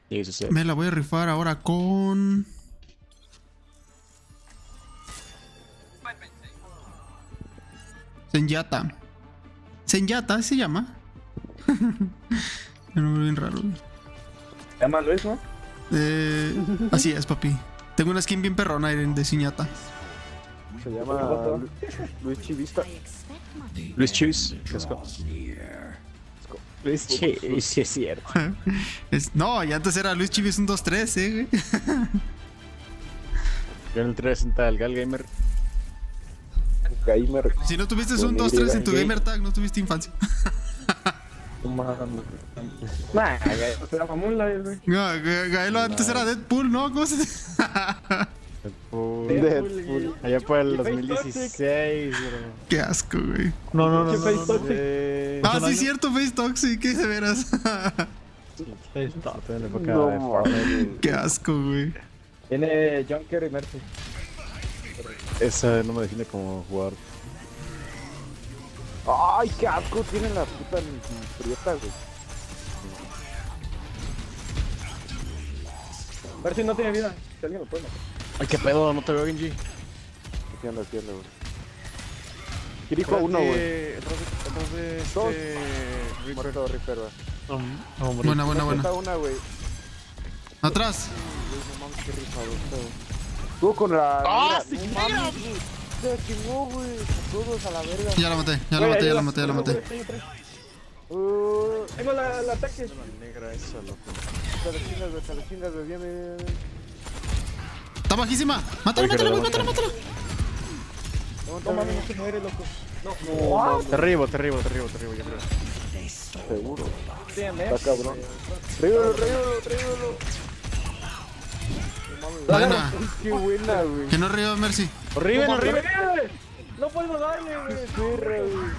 Sí, sí, sí. Me la voy a rifar ahora con... Zenyatta. Zenyatta se llama. Un nombre bien raro. Se llama Luis, ¿no? Así es, papi. Tengo una skin bien perrona de Zenyatta. Se llama Luis Chivista. Luis Chivis. Luis Chivis, sí es cierto. No, y antes era Luis Chivis 123, güey. Yo en el 360 del Gal Gamer. Gamer. Si no tuviste un 2-3 en tu gamer tag, no tuviste infancia. Nah, se llama Moonlight, güey. No, Gaelo antes era Deadpool, ¿no? ¿Cómo se Deadpool. Allá por el ¿Qué Face 2016, bro. Qué asco, güey. No. ¿Qué Face Toxic? Ah, sí, cierto, Face Toxic, qué de veras. En la época No, de Fortnite. Qué asco, güey. Tiene Junker y Mercy. Esa no me define como jugador. Ay, qué asco tiene la puta prieta, güey. Mercy no tiene vida. Si alguien lo puede matar. Ay, qué pedo, no te veo, Genji. Entiendo, güey. Kiriko uno, güey. Atrás de Dos. Reaper. Muerto Reaper, güey. Buena, buena. Está una, güey. Atrás. No mames, qué rifado está, güey. Estuvo con la... ¡Ah, mira, sí, no mames, güey. Se chingó, güey. Todos a la verga. Ya la maté. Tengo la ataque. Negra esa, loco. Se la chingas, güey. Bien. Está bajísima. Mátala. No mames, no se muere, loco. No, Te arriba, yo creo. seguro. Dígame. Está cabrón. Tráigalo. Buena. Qué buena, güey. Que no río, Mercy. Horrible. No puedo darle, güey. Perra, güey.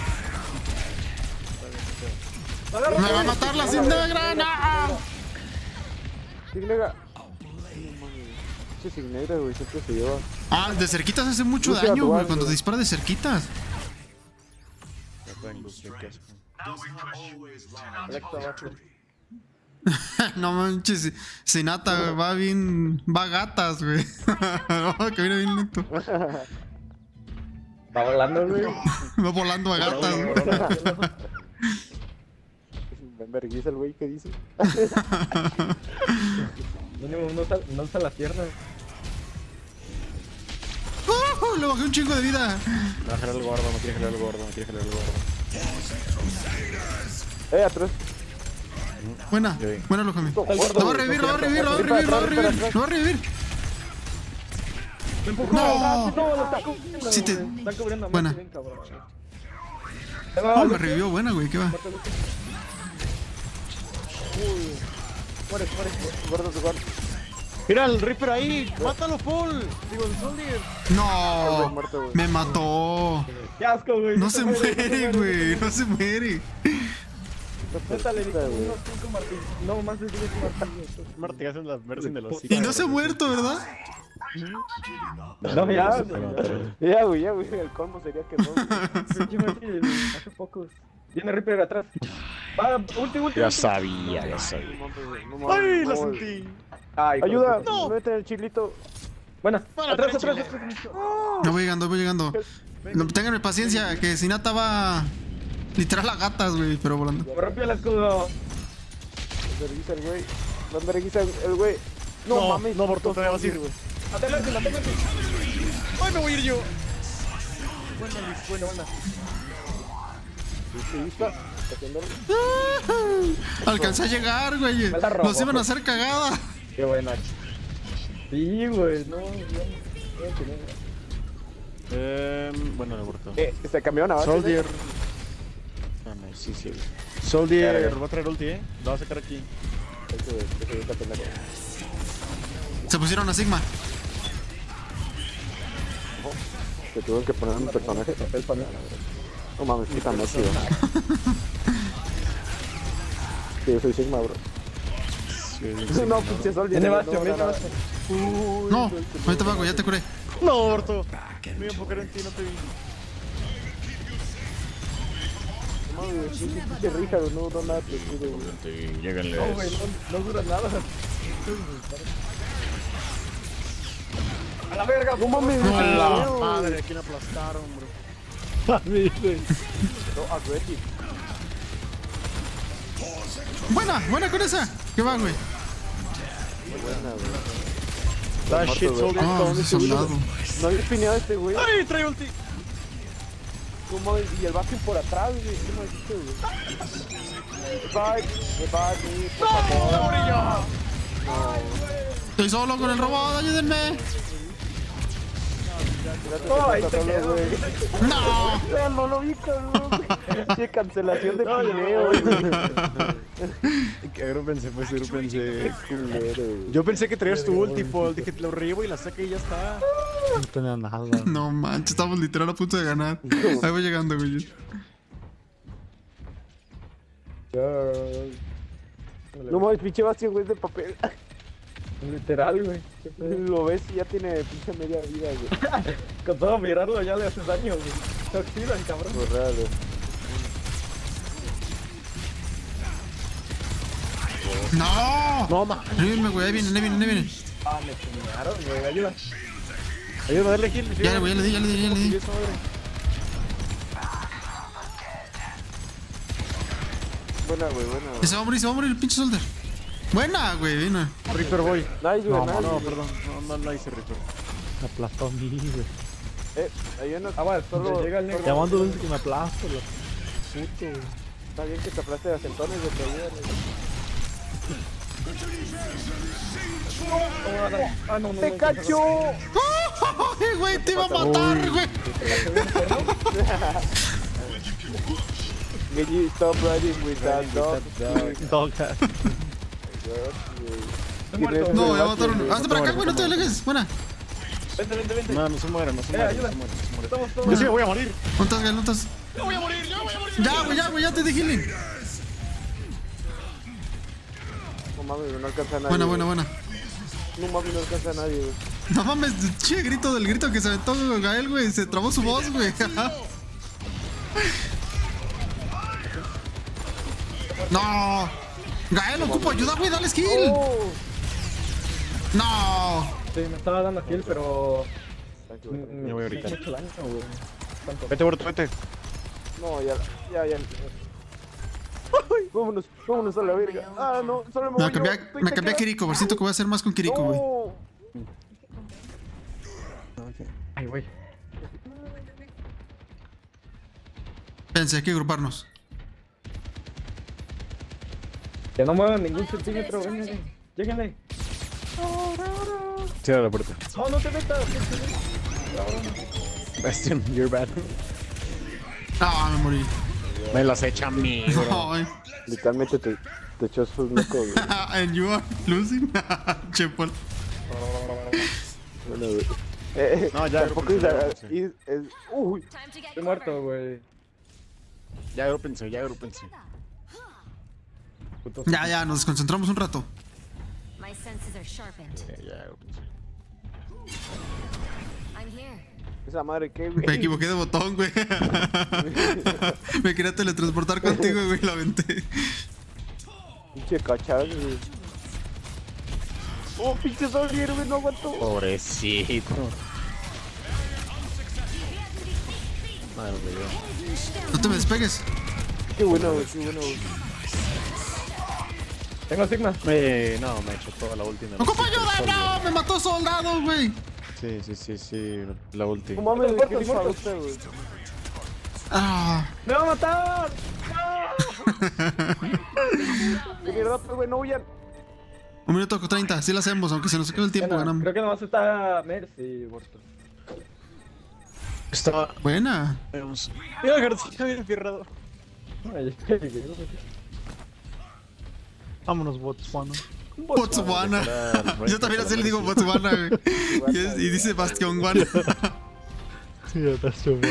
Me va a matar la sin negra. ¡No! Signegra. Che, Signegra, güey, siempre se lleva. Ah, de cerquitas hace mucho Lucia daño, güey. Duarte. Cuando te dispara de cerquitas. No manches, Zenyatta va bien. Va gatas, güey. No, que viene bien lento. Va volando, güey. Va volando a gatas, güey. Me enverguiza el güey que dice. Mínimo no usa las piernas. Le bajé un chingo de vida. Me va a jalar el gordo, me quiere jalar el gordo. Atrás. Buena, lo comí. Lo va a revivir. Me empujó. No. No, lo está cubriendo. Sí te- güey. Está cubriendo a Buena. Mercy bien, cabrón. Oh, me revivió buena, güey. ¿Qué va? Muere. Guarda. Mira el Reaper ahí, mátalo full. Digo, el Soldier. No, Muerto, güey. me mató. Qué asco, güey. No se muere, güey. No se muere. Neta, le di Güey. unos 5 martillos. No, más de 10 martillos. Martigas en la Mercy de los Y no se ha muerto, ¿verdad? No, ya. Ya, güey. El colmo sería que no. Pinche Mercy hace poco. Viene Reaper atrás. Va, último. Ya sabía. ¡Ay, La sentí. Ay, Ayuda. No. Mete el chilito. Buena. Atrás. No voy llegando. No, ténganme paciencia, que Zenyatta va literal a gatas, güey, pero volando. Me rompió el escudo. Enverguiza el güey. No enverguiza el güey. No mames. No, Borto, te vas a ir, güey. Adelante. Ay, me voy a ir yo. Buena. Alcancé a llegar, güey. Me la robó. Nos iban a hacer cagada. Qué buena. Sí, güey. No. Bueno, me Borto. Se cambiaron a base. Soldier. Ah, no, sí. Soldier va a traer ulti, lo va a sacar aquí. Se pusieron a Sigma. Que tuvieron que poner un personaje. No mames, quítame así, güey. Sí, yo soy Sigma, bro. No, pinche Soldier. Tiene Bastion, viene Bastion. No, ahorita pago, ya te curé. No, Borto. Me iba a enfocar en ti, no te vi. mames, sí, pinche rija, güey, no nada te pide, güey. Sí, lléganles. No, güey, no dura nada. A la verga, No mames, ¡A la güey. madre! ¿A quién aplastaron, bro? No, aggressive. Buena con esa. ¿Qué va, güey? Buena, güey. Da shit, soldier. Ah, soldado. No había espineado este, güey. ¡Ay, trae ulti! No mames, y el Bastion por atrás, güey. ¿Qué más hiciste, güey? Revive, por favor. Estoy solo con el robot, ayúdenme. Ahí te quedo, güey. No. No lo vi, cabrón. Che, cancelación de pineo, güey. Agrúpense, pues, agrúpense. Culero, güey. Yo pensé que traías tu ulti, Paul. Dije, lo revivo y la saqué y ya está. No tenía nada. No manches, estamos literal a punto de ganar. Ahí voy llegando, güey. No mames, pinche Bastion, güey, es de papel. Literal, güey. Lo ves y ya tiene pinche media vida, güey. Con todo mirarlo ya le haces daño, güey. Se oxidan, cabrón. Pues real, güey. No. No, ma. Ayúdenme, güey, ahí vienen. Ah, me puñaron, güey. Ayuda. Ayúdame a darle heal. Ya le di. Buena, güey, buena, güey. Se va a morir el pinche soldier. Buena, güey, vino. Reaper boy. Nice, güey, nice. No, perdón. No hice Reaper. Me aplastó a mí, güey. Hay una... Ah, bueno, solo... llega el negro. Llamando dulce que me aplasto, lo puto, güey. Está bien que te aplaste de acentones de tu vida, güey. Ah, no. ¡Te cacho! Ay, güey, te iba a matar, güey. Genji, stop riding with that dog. Toca. No, ya mataron. Hazte para acá, güey, no te alejes. Buena. Vente. No se muere. ayuda. Estamos todos. Yo sí voy a morir. ¿Dónde estás, güey? Yo voy a morir. Ya, güey, ya te di healing. No mames, no alcanza a nadie. Buena. No mames, no alcanza a nadie, güey. No mames, che, grito que se aventó Gael, güey. Se trabó su voz, güey. No. Gael, ocupo ayuda, güey, dale skill. Oh. No. Sí, me estaba dando kill, pero. Me voy ahorita. Mucho daño, güey. Vete, Borto, vete. No, ya. Vámonos a la verga. Ah, no, solo Me cambié a Kiriko, por siento que voy a hacer más con Kiriko, güey. Ay, güey. Pensé, hay que agruparnos. Que no muevan ningún centímetro, vengan. Lléguenle. Cierra la puerta. No te metas. Bastion, you're bad. Ah, me morí. Me las echa a mí, bro. Ay. Literalmente te echó sus mecos, güey. And you are losing. Che, Paul. Bueno, güey. No, ya, Tampoco es... sí. Uy. Estoy muerto, güey. Ya agrúpense. Ya, nos desconcentramos un rato. My senses are sharpened. Ya agrúpense. I'm here. Esa madre, ¿qué, güey? Me equivoqué de botón, güey. Me quería teletransportar contigo, güey, la aventé. Pinche cachán, güey. Oh, pinche soldier, güey, no aguanto. Pobrecito. Madre mía. No te me despegues. Qué bueno, güey, güey. Tengo Sigma. No, me he hecho toda la última. ¡Ocupa ayuda! ¡No! ¡Me mató soldado, güey! Sí. La última. No mames, Muertos, ¿qué le muertos. falta, güey? Ah. ¡Me va a matar! De mierda, güey, no huyan. 1 minuto con 30, sí lo hacemos, aunque se nos acabe el tiempo, ganamos. Creo que nomás está Mercy, Borto. Estaba. Buena. Mira, García, bien enfierrado. Vámonos, Botswana. Botswana. Yo también así le digo Botswana, güey. Y dice Bastion One. Sí, ya está chulo.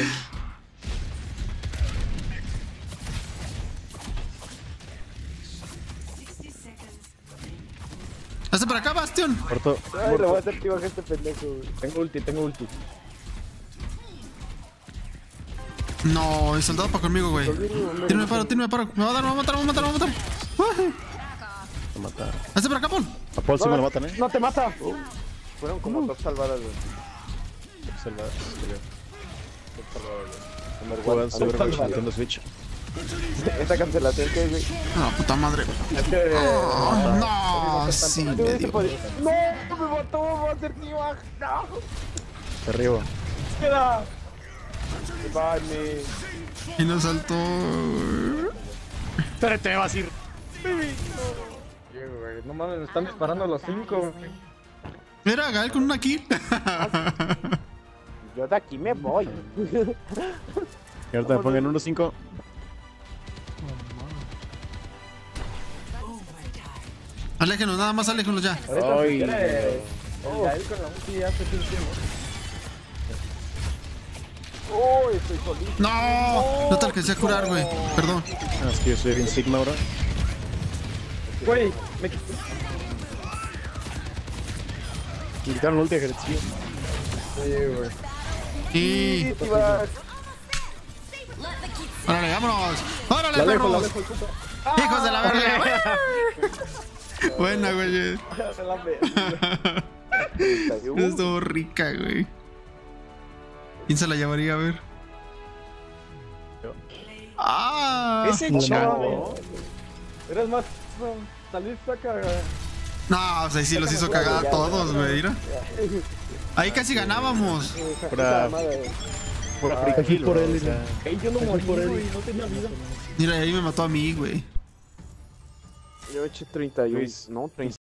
Hazte para acá, Bastion. Corto. Ay, le voy a hacer que baje este pendejo, güey. Tengo ulti. No, el soldado para conmigo, güey. Tírame paro. Me va a dar, me va a matar. Ay, Me mataron. hazte para acá, Paul. A Paul sí me lo matan, ¡No te mata! Fueron como top salvadas, güey. Salvadas. Top salvadas, güey. Juegas Overwatch, Nintendo Switch. Esta cancelación que es, güey. No, puta madre. No, sí, me dio. ¡No! ¡Me mató! ¡Va a ser tío! ¡No! Arriba. ¡Queda! ¡Vale! Y nos saltó. Espérate, me vas a ir. No mames, me están disparando los 5. Mira, Gael con una kill. Yo de aquí me voy. Y ahorita me pongan 1-5. Aléjenos, nada más aléjenos ya. Ahorita Ay, si quiere. El Gael con la ulti ya se tiene. ¡Oh! Estoy solito. No te alcancé a curar, güey. Perdón. Es que yo soy bien Sigma ahora. Güey, me Me quitaron la ulti de ejercicio. Y. Órale, vámonos. Órale, la perros. dejo el puto. Hijos de la verga. Buena, güey. Se la ve. Estuvo rica, güey. ¿Quién se la llevaría a ver? ¡Ah! Ese chavo. Eres más. Saliste a cagar. No, o sea, sí los hizo cagar a todos, güey. Mira. Ahí casi ganábamos. Por free kill, por bro, él, o sea. Ey, yo no morí, güey, no tenía vida. Mira, ahí me mató a mí, güey. Yo he hecho 31. Luis. No, 30.